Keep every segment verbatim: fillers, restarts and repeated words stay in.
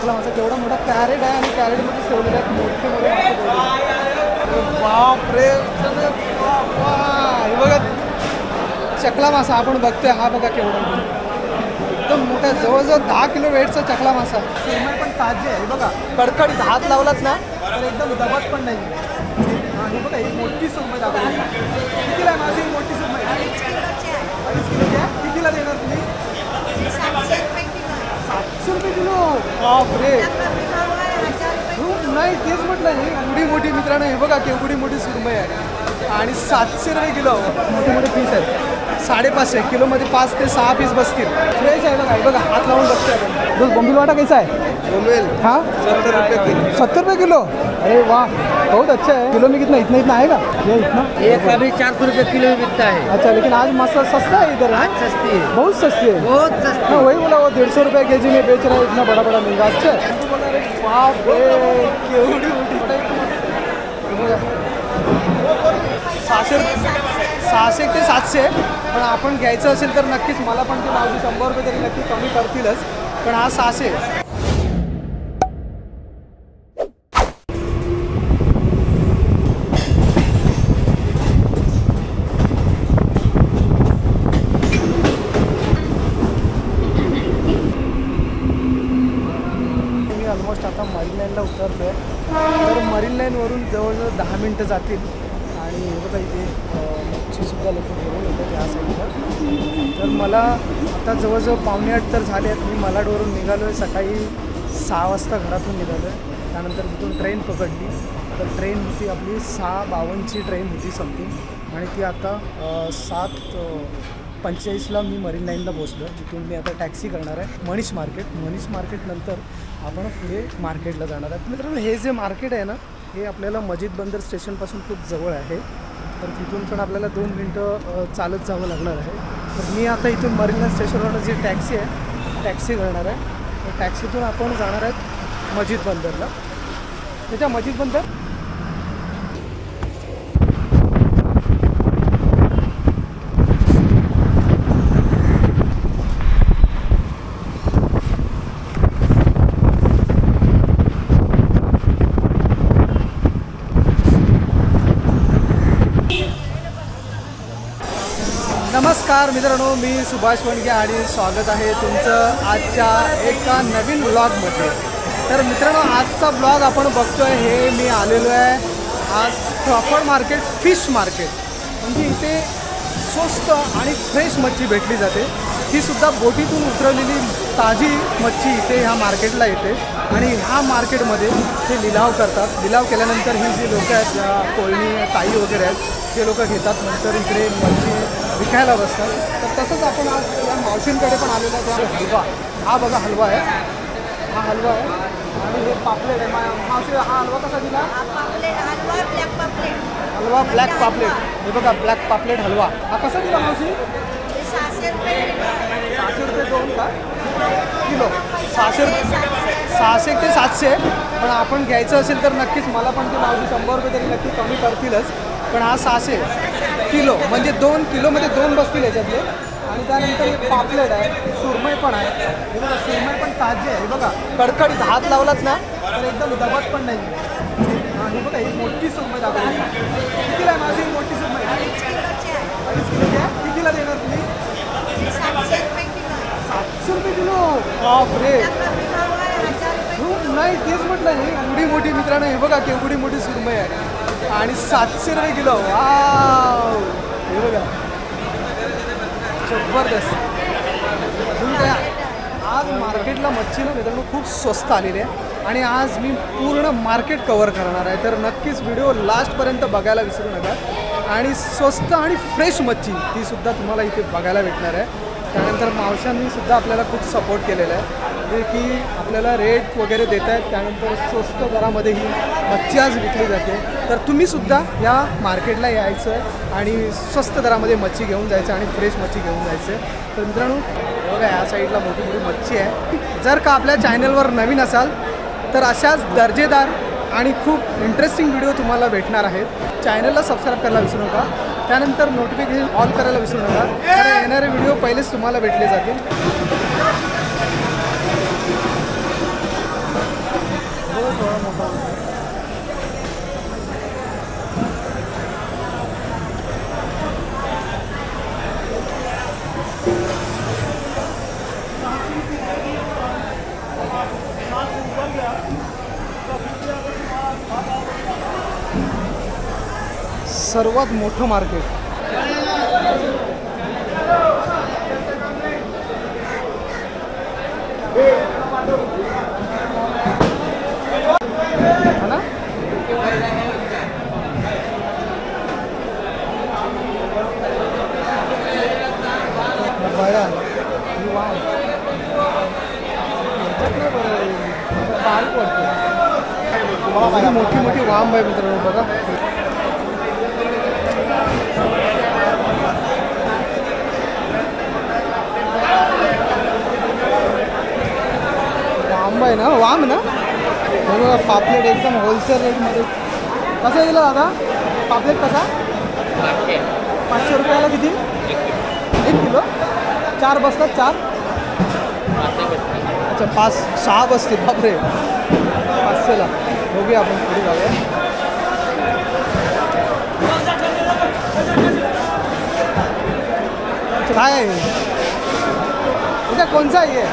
चकला मासा केवढा मोठा कॅरेट आहे आणि कॅरेटमध्ये ठेवलेले आहेत मोठे मोठे मासे. बापरे हे बघा चकला मासा आपण बघतोय हा बघा केवढा एकदम मोठा जवळजवळ दहा किलो वेटचा चकला मासा. सुरमई पण ताजी आहे बघा कडकडीत हात लावलात ना तर एकदम दबत पण नाही. आणि बघा ही मोठी सुरमई दाखवली कितीला आहे माझी मोठी सुरमई अडीच किलोची आहे. कितीला देणार तुम्ही? सातशे रुपये किलो. बापरे नाही तेच म्हटलं हे एवढी मोठी मित्रांनो हे बघा केवढी मोठी सुरमई आहे आणि सातशे रुपये किलो. मोठे मोठे पीस आहेत साडेपाचशे किलोमध्ये पाच ते सहा पीस बसतील. फ्रेश आहे बघा हे बघा हात लावून बघतोय आपण. बोंबील वाटा कैसा है? बोंबील हाँ सत्तर रुपये किलो. सत्तर रुपये किलो अरे वाह बहुत अच्छा है. किलो में कितना इतना इतना आएगा ये इतना? एक अभी चार सौ रुपये किलो में बिकता है. अच्छा लेकिन आज मसाला सस्ता है इधर. आज सस्ती है बहुत सस्ती है बहुत सस्ती. हाँ वही बोला वो डेढ़ सौ रुपये के जी में बेच रहा है इतना बड़ा बड़ा महंगा. अच्छा बाप रे केवढी मोठी सहाशे सहाशे ते सातशे. पण आपण घ्यायचं असेल तर नक्कीच मला पण ते मावशी शंभर रुपये तरी नक्की कमी करतीलच. पण हा सहाशे. मी ऑलमोस्ट आता मरीन लाईनला उतरलो आहे. तर मरीन लाईनवरून जवळजवळ दहा मिनटं जातील आणि हे बघा इथे मच्छीसुद्धा लोक घेऊन येतात या साईडला. तर मला आता जवळजवळ पावणे आठ तर झाले आहेत. मी मालाडवरून निघालो आहे सकाळी सहा वाजता घरातून निघालो आहे. त्यानंतर तिथून ट्रेन पकडली. तर ट्रेन होती आपली सहा बावन्नची ट्रेन होती समथिंग आणि ती आता सात पंचेचाळीसला मी मरीन लाईनला पोचलो. तिथून मी आता टॅक्सी करणार आहे मनीष मार्केट. मनीष मार्केटनंतर आपण पुढे मार्केटला जाणार आहे. मित्रांनो हे जे मार्केट आहे ना हे आपल्याला मस्जिद बंदर स्टेशनपासून खूप जवळ आहे. तर तिथून पण आपल्याला दोन मिनटं चालत जावं लागणार आहे. तर मी आता इथून मरीन लाईन स्टेशनवरून जी टॅक्सी आहे टॅक्सी करणार आहे. टॅक्सीतून आपण जाणार आहेत मस्जिद बंदरला. त्याच्या मस्जिद बंदर नमस्कार मित्रांनो मी सुभाष वणगे आणि स्वागत आहे तुमचं आजच्या एका नवीन ब्लॉगमध्ये. तर मित्रांनो आजचा ब्लॉग आपण बघतोय हे मी आलेलो आहे आज क्रॉफर्ड मार्केट फिश मार्केट. म्हणजे इथे स्वस्त आणि फ्रेश मच्छी भेटली जाते. ही सुद्धा बोटीतून उतरवलेली ताजी मच्छी इथे ह्या मार्केटला येते आणि ह्या मार्केटमध्ये ते लिलाव करतात. लिलाव केल्यानंतर ही जी लोकं आहेत ज्या कोळणी ताई वगैरे आहेत ते लोक घेतात नंतर इकडे मच्छी विकायला बसतात. तर तसंच आपण आज या मावशींकडे पण आलेलो आहे. हलवा हा बघा हलवा आहे हा हलवा आहे आणि हे पापलेट आहे. मावशी हा हलवा कसा दिला? हलवा ब्लॅक पापलेट. हे बघा ब्लॅक पापलेट हलवा हा कसा दिला मावशी? सहाशे रुपये सहाशे रुपये दोन का किलो? सहाशे सहाशे ते सातशे. पण आपण घ्यायचं असेल तर नक्कीच मला पण ते मावशी शंभर रुपये तरी नक्की कमी करतीलच. पण हा सहाशे किलो म्हणजे दोन किलोमध्ये दोन बसतील याच्यातले. आणि त्यानंतर हे पापलेट आहे सुरमई पण आहे. हे बघा सुरमई पण ताजी आहे. हे बघा कडकडीत हात लावलात ना तर एकदम दबत पण नाही. आणि बघा ही मोठी सुरमई दाखवली कितीला आहे माझी मोठी सुरमई? अडीच किलोची आहे. कितीला देणार तुम्ही? सातशे रुपये किलो. बापरे नाही तेच म्हटलं हे एवढी मोठी मित्रांनो हे बघा केवढी मोठी सुरमई आहे आणि सातशे रुपये किलो. वाव हे बघा जबरदस्त. अजून काय आज मार्केटला मच्छी ना मित्रांनो खूप स्वस्त आलेली आहे आणि आज मी पूर्ण मार्केट कवर करणार आहे. तर नक्कीच व्हिडिओ लास्टपर्यंत बघायला विसरू नका. आणि स्वस्त आणि फ्रेश मच्छी ती सुद्धा तुम्हाला इथे बघायला भेटणार आहे. त्यानंतर मावशांनी सुद्धा आपल्याला खूप सपोर्ट केलेला आहे जे की आपल्याला रेट वगैरे देत आहेत. त्यानंतर स्वस्त दरामध्ये ही मच्छी आज विकली जाते. तर तुम्हीसुद्धा या मार्केटला यायचं आहे आणि स्वस्त दरामध्ये मच्छी घेऊन जायचं आणि फ्रेश मच्छी घेऊन जायचं आहे. तर मित्रांनो बघा या साईडला मोठी मोठी मच्छी आहे. जर का आपल्या चॅनलवर नवीन असाल तर अशाच दर्जेदार आणि खूप इंटरेस्टिंग व्हिडिओ तुम्हाला भेटणार आहेत. चॅनलला सबस्क्राईब करायला विसरू नका. त्यानंतर नोटिफिकेशन ऑल करायला विसरू नका. तर येणारे व्हिडिओ पहिलेच तुम्हाला भेटले जातील. सर्वात मोठं मार्केट. है ना? बघा ही वाव बारीक वाटते. मोठी मोठी वाम आहे मित्रांनो बघा. वाम आहे ना वाम ना बघा. पापलेट एकदम होलसेल रेटमध्ये कसं दिलं दादा पापलेट कसा? पाचशे रुपयाला किती एक किलो? चार बसतात चार? अच्छा पाच सहा बसतील बापरे. पाचशेला बघूया आपण पुढे जाऊया. काय आहे इथं कोणचा आहे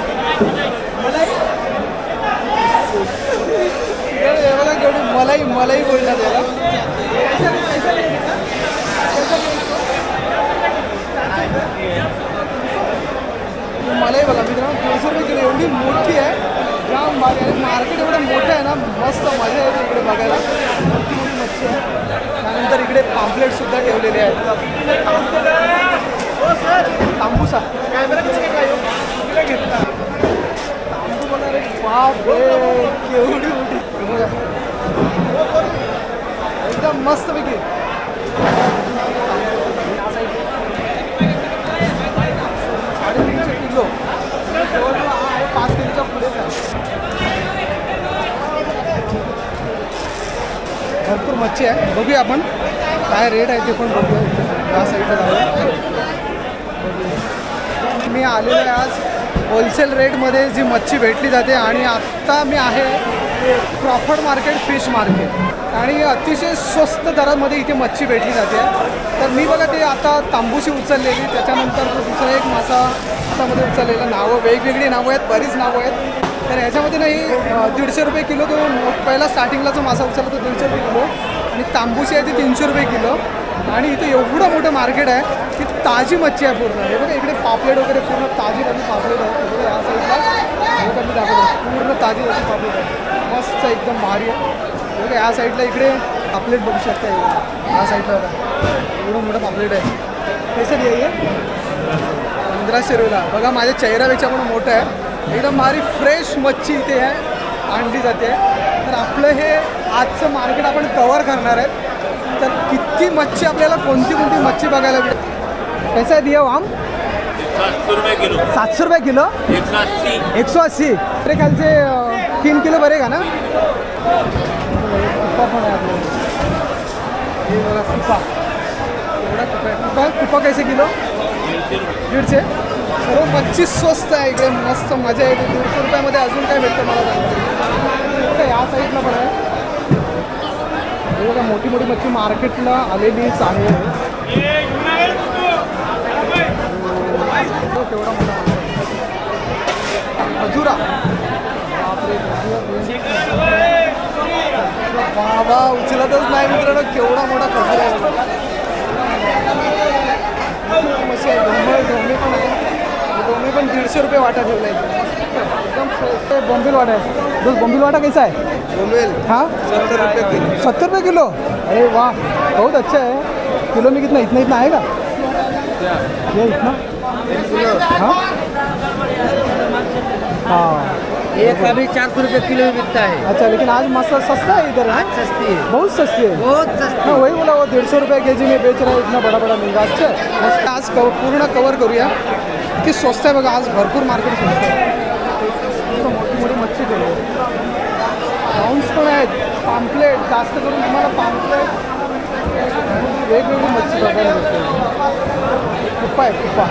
बघा केवढी मलाई मलाई बोलणार त्याला. मलाई बघा मित्रांनो दीडशे रुपये किलो एवढी मोठी आहे. जाम भारी आहे. मार्केट एवढं मोठं आहे ना मस्त मजा येते इकडे बघायला. मोठी मोठी मच्छी आहे. त्यानंतर इकडे पाम्पलेटसुद्धा ठेवलेले आहेत. तांबूसा घेतला तांबू बघा रे बाप रे केवढी मोठी बघा एकदम मस्तपैकी. साडेतीनशे किलो पाच किलोच्या पुढेच आहे. भरपूर मच्छी आहे. बघूया आपण काय रेट आहे ते पण बघूया. या साईडला जाऊया. मी आलेलो आहे आज होलसेल रेटमध्ये जी मच्छी भेटली जाते. आणि आत्ता मी आहे क्रॉफर्ड मार्केट फिश मार्केट आणि अतिशय स्वस्त दरामध्ये इथे मच्छी भेटली जाते. तर मी बघा ते आता तांबूशी उचललेली त्याच्यानंतर दुसरा एक मासा हातामध्ये उचललेला. नावं वेगवेगळी नावं आहेत बरीच नावं आहेत. तर ह्याच्यामध्ये नाही दीडशे रुपये किलो तो पहिला स्टार्टिंगला जो मासा उचलला तो दीडशे रुपये किलो आणि तांबूशी आहे ती तीनशे रुपये किलो. आणि इथे एवढं मोठं मार्केट आहे की ताजी मच्छी आहे पूर्ण. हे बघा इकडे पापलेट वगैरे पूर्ण ताजी ताजी पापलेट आहे. बघा या साईडला बघा मी दाखवतो पूर्ण ताजी ताजी पापलेट आहे. मस्त एकदम भारी आहे. बघा या साईडला इकडे पापलेट बघू शकता. या साईडला बघा एवढं मोठं पापलेट आहे. कैसे आहे पंधराशे रुपयाला. बघा माझ्या चेहऱ्यापेक्षा पण मोठं आहे. एकदम भारी फ्रेश मच्छी इथे आहे आणली जाते. तर आपलं हे आजचं मार्केट आपण कवर करणार आहे. तर किती मच्छी आपल्याला कोणती कोणती मच्छी बघायला मिळते. कैसा दिया वाम? सातशे रुपये किलो. सातशे रुपये किलो एक सौ अस्सी एक सौ अस्सी मेरे ख्याल से तीन किलो भरेगा ना. कुप्पा पण आहे आपल्याला. हे बघा कुप्पा एवढा कुप्पा आहे. कुप्पा कुप्पा कैसे किलो? दीडशे. सर्व मच्छी स्वस्त आहे इकडे. मस्त मजा येते. दीडशे रुपयामध्ये अजून काय भेटतं मला सांगा. या साईडला पण आहे. हे बघा मोठी मोठी मच्छी मार्केटला आलेलीच आहे. तेवढा मोठा खजुरा बापरे बाबा उचलतच नाही मित्रांनो. केवढा मोठा खजुरा आहे. मच्छी आहे. ढोंबळ ढोंबे पण आहे. ढोंबे पण दीडशे रुपये वाटा ठेवला आहे. एकदम फ्रेश. बोंबील वाटा आहे. दोस्त बोंबील वाटा कैसा है? बोंबील हाँ सत्तर रुपये किलो. सत्तर रुपये किलो. अरे वाह बहुत अच्छा है. किलो में कितना इतना इतना आएगा ये इतना हाँ हाँ ये कभी चार सौ रुपये किलो भी बिकता है. अच्छा लेकिन आज मसा सस्ता है इधर. आज सस्ती है. बहुत सस्ती है. बहुत सस्ती. हाँ वही बोला वो डेढ़ सौ रुपये के जी में बेच रहा है. इतना बड़ा बड़ा महंगा. अच्छा मस्त. आज कव पूर्ण कवर करूया की स्वस्त आहे बघा. आज भरपूर मार्केट स्वस्त आहे. मोठी मोठी मच्छी केली राऊंड्स पण आहेत. पाम्पलेट जास्त करून तुम्हाला पाम्पलेट वेगवेगळी मच्छी बघायला भेटते. कुप्पा आहे कुप्पा.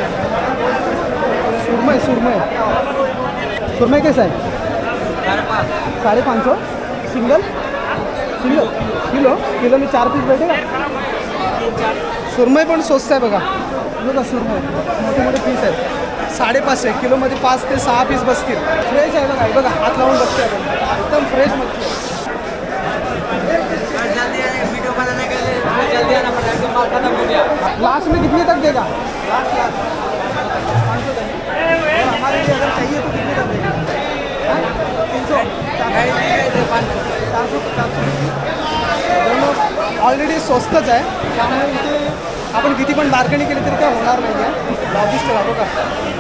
सुरमई सुरमई सुरमई कैसा है? साढ़े पाँच सौ. सिंगल सिंगल किलो किलो मी चार पीस भेटेल का? सुरमई पण स्वस्त आहे बघा. बघा सुरमई मोठे मोठे पीस आहेत. साडेपाचशे किलोमध्ये पाच ते सहा पीस बसतील. फ्रेश आहे बघा. बघा हात लावून बघते एकदम फ्रेश मच्छी आहे. लास्ट में कितने तक देगा? लास्ट लास्ट हमारे लिए अगर चाहिए तो कितने तक देगा? तीन सौ चार सौ चार सौ ऑलरेडी स्वस्तच आहे. त्यामुळे इथे आपण किती पण बार्गेनिंग केली तरी काय होणार नाही आहे. लॉबिस्ट राहतो का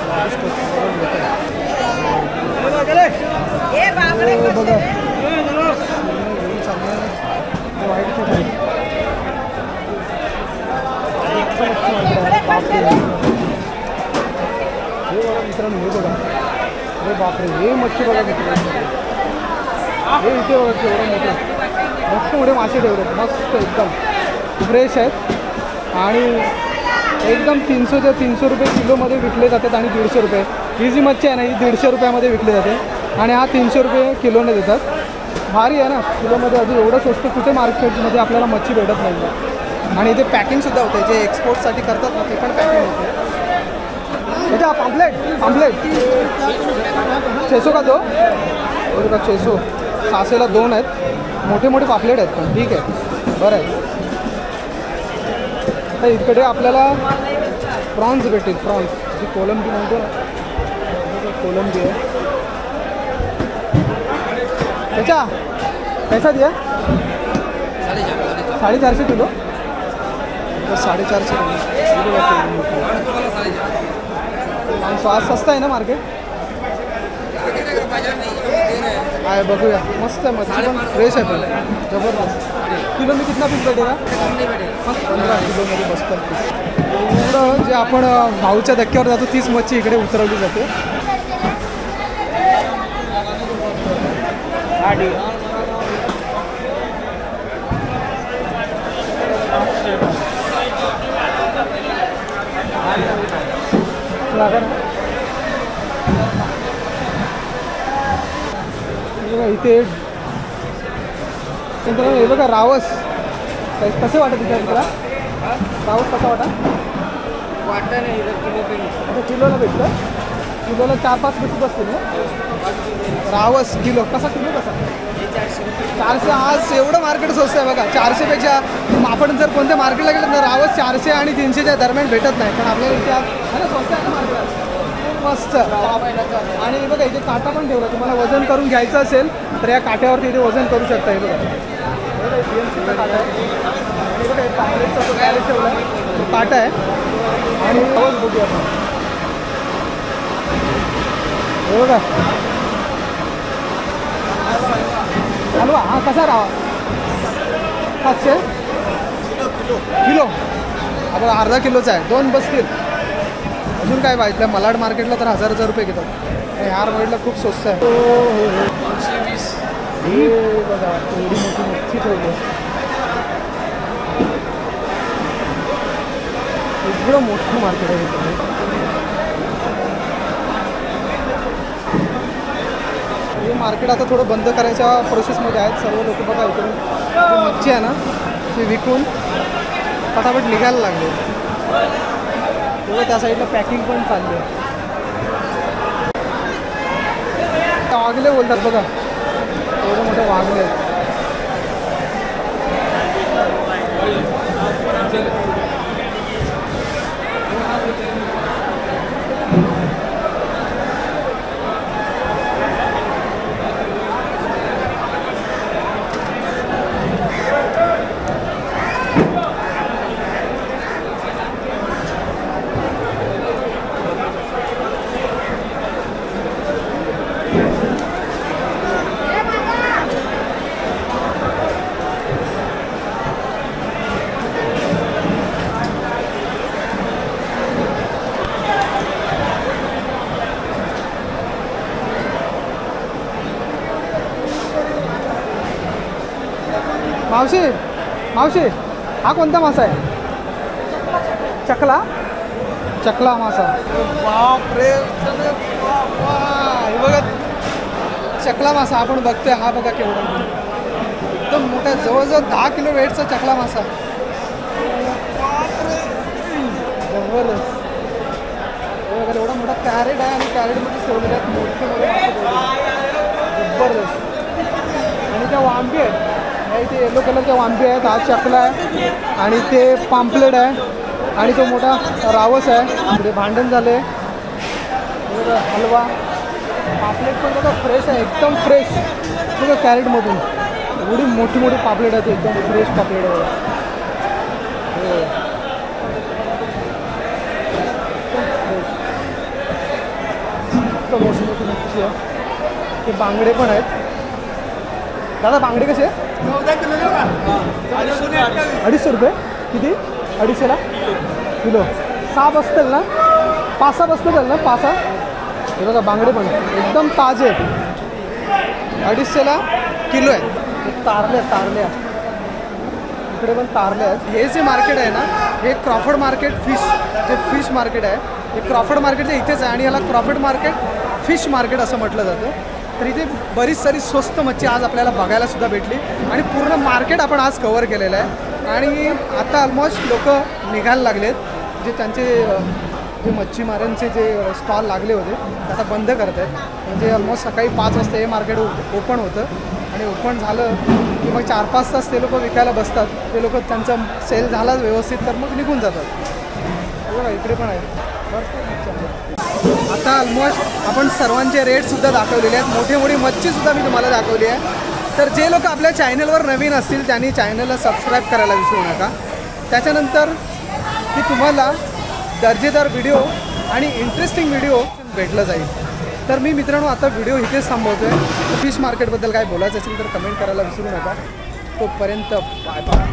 बघा हे बघा मित्रांनो, हे बघा. अरे बापरे, हे मच्छी बघा मित्रांनो. हे इथे बघा केवढं मोठं मस्त मोठे मासे ठेवले मस्त एकदम फ्रेश आहेत आणि एकदम तीनशे ते तीनशे रुपये किलोमध्ये विकले जातात आणि दीडशे रुपये ही जी मच्छी आहे ना ही दीडशे रुपयामध्ये विकली जाते आणि हा तीनशे रुपये किलोने देतात. भारी आहे ना किलोमध्ये. अजून एवढं स्वस्त कुठे मार्केटमध्ये आपल्याला मच्छी भेटत नाही आहे. आणि इथे पॅकिंगसुद्धा होते जे एक्सपोर्टसाठी करतात ना ते पण पॅकिंग होते. बेटा पॉम्पलेट पॉम्पलेट छेसो का दो का छेसो सहाशेला दोन आहेत. मोठे मोठे पापलेट आहेत पण ठीक आहे बरं आहे. आता इकडे आपल्याला प्रॉन्स भेटेल. प्रॉन्स जी कोलंबी म्हणतो ना कोलंबी आहे. त्याच्या पैसा दिया साडेचारशे किलो साडेचारशे किलो आज सस्ता आहे ना मार्केट आहे. बघूया मस्त आहे मच्छी पण फ्रेश आहे पण जबरदस्त. किलो मी कितना पीस भेटेगा? पंधरा किलोमध्ये बसतात पीस. एवढं जे आपण भाऊच्या धक्क्यावर जातो तीच मच्छी इकडे उतरवली जाते. इथे हे बघा रावस कसे वाटत तिथे तुला? रावस कसा वाटा? वाटा नाही किलो आता किलोला भेटतं. किलोला चार पाच पीस बसतील ना. रावस किलो कसा किलो कसा? चारशे. आज एवढं मार्केट स्वस्त आहे बघा. चारशेपेक्षा आपण जर कोणत्या मार्केटला गेलं तर रावस चारशे आणि तीनशेच्या दरम्यान भेटत नाही. पण आपल्याला इथे आज स्वस्त आहे ना मार्केट मस्त. आणि बघा इथे काटा पण ठेवला. तुम्हाला वजन करून घ्यायचं असेल तर या काट्यावरती इथे वजन करू शकता. हे बघा बी एम सीचा काटा आहे. आणि बघा पापलेटचा जो गॅरेज ठेवला आहे तो काटा आहे. आणि रावस बघूया आपण. हे बघा हलवा हा कसा राहा? सातशे किलो. आपण अर्धा किलोचा आहे. दोन बसतील. अजून काय पाहिजे मलाड मार्केटला तर हजार हजार रुपये घेतात. ह्या मार्केटला खूप स्वस्त आहे. दोनशे वीस. हे बघा एवढी मोठी मच्छी ठेवली आहे. एवढं मोठं मार्केट आहे. हे मार्केट आता थोडं बंद करायच्या प्रोसेसमध्ये आहेत सर्व लोक. बघा इकडून जी मच्छी आहे ना ती विकून फटाफट निघायला लागले. तेव्हा त्या साईडला पॅकिंग पण चालली आहे. वागले बोलतात बघा एवढे मोठे वागले आहेत. मावशी मावशी हा कोणता मासा आहे? चकला. चकला मासा. बाप रे हे बघा चकला मासा आपण बघतोय. हा बघा केवढा एकदम मोठा जवळजवळ दहा किलो वेटचा चकला मासा. जबरदस्त. बघा एवढा मोठा कॅरेट आहे आणि कॅरेटमध्ये ठेवलेले आहेत मोठे मोठे मासे ठेवलेले. जबरदस्त. आणि त्या वांबी आहेत, इथे येलो कलरच्या वांबी आहेत. हा चकला आहे आणि ते पाम्पलेट आहे आणि तो मोठा रावस आहे. पुढे भांडण झाले. हलवा पापलेट पण बघा फ्रेश आहे, एकदम फ्रेश. बघा कॅरेटमधून एवढी मोठी मोठी पापलेट आहे, एकदम फ्रेश पापलेट आहे. हो एकदम मोठी मोठी मच्छी आहे. ते बांगडे पण आहेत. दादा बांगडे कसे आहे? अडीचशे रुपये. किती? अडीचशेला किलो. सहा बसतील ना? पाच सहा बसतील ना? पाच सहा. हे बघा बांगडे पण एकदम ताजे आहेत. अडीचशेला किलो आहे. तारल्या तारल्या इकडे पण तारल्या आहेत. हे जे मार्केट आहे ना, हे क्रॉफर्ड मार्केट फिश, जे फिश मार्केट आहे हे क्रॉफर्ड मार्केटच्या इथेच आहे आणि याला क्रॉफर्ड मार्केट फिश मार्केट असं म्हटलं जातं. तर इथे बरीच सारी स्वस्त मच्छी आज आपल्याला बघायला सुद्धा भेटली आणि पूर्ण मार्केट आपण आज कवर केलेलं आहे. आणि आता ऑलमोस्ट लोक निघायला लागलेत. जे त्यांचे जे मच्छीमारांचे जे स्टॉल लागले होते ते आता बंद करत आहेत. म्हणजे ऑलमोस्ट सकाळी पाच वाजता हे मार्केट ओपन होतं आणि ओपन झालं की मग चार पाच तास ते लोक विकायला बसतात. ते लोक त्यांचा सेल झाला व्यवस्थित तर मग निघून जातात. बघा इकडे पण आहे. आता ऑलमोस्ट आपण सर्वांचे रेटसुद्धा दाखवलेले आहेत. मोठी मोठी मच्छीसुद्धा मी तुम्हाला दाखवली आहे. तर जे लोक आपल्या चॅनलवर नवीन असतील त्यांनी चॅनलला सबस्क्राईब करायला विसरू नका. त्याच्यानंतर की तुम्हाला दर्जेदार व्हिडिओ आणि इंटरेस्टिंग व्हिडिओ भेटलं जाईल. तर मी मित्रांनो आता व्हिडिओ इथेच थांबवतो आहे. फिश मार्केटबद्दल काय बोलायचं असेल तर कमेंट करायला विसरू नका. तोपर्यंत बाय बाय.